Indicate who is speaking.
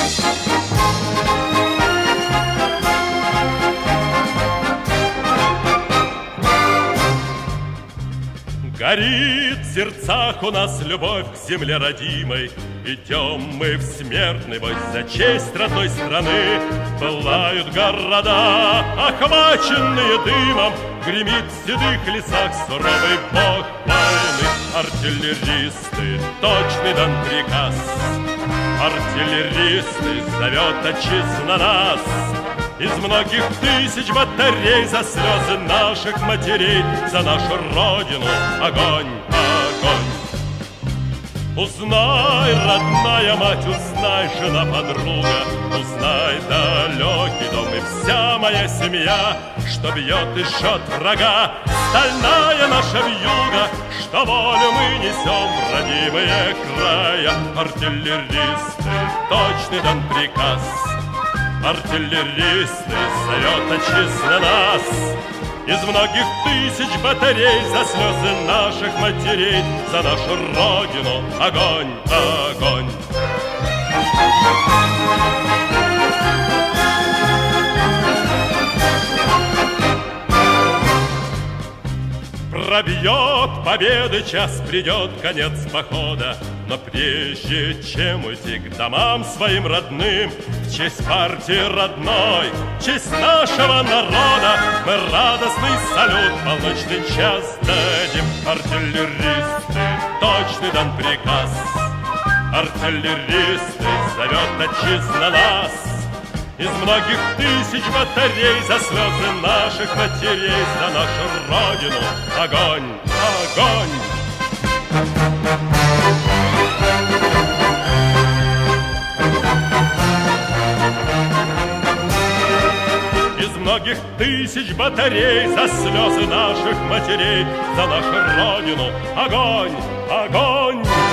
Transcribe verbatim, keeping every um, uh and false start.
Speaker 1: Горит в сердцах у нас любовь к земле родимой. Идем мы в смертный бой за честь родной страны. Пылают города, охваченные дымом. Гремит в седых лесах суровый бог войны. Артиллеристы, точный дан приказ. Артиллеристы, зовет отчизна нас. Из многих тысяч батарей за слезы наших матерей, за нашу родину огонь, огонь. Узнай, родная мать, узнай, жена, подруга, узнай, далекий дом и вся моя семья, что бьет и жжет врага стальная наша вьюга, что волю мы несем в родимые края. Артиллеристы, точный дан приказ. Артиллеристы, зовет отчизна нас. Из многих тысяч батарей за слезы наших матерей, за нашу родину огонь, огонь. Пробьет победы час, придет конец похода. Но прежде чем уйти к домам своим родным, в честь партии родной, в честь нашего народа, мы радостный салют полночный час дадим. Артиллеристы, точный дан приказ. Артиллеристы, зовет отчизна нас. Из многих тысяч батарей за слезы наших матерей, за нашу родину огонь, огонь. Из многих тысяч батарей за слезы наших матерей, за нашу родину огонь, огонь.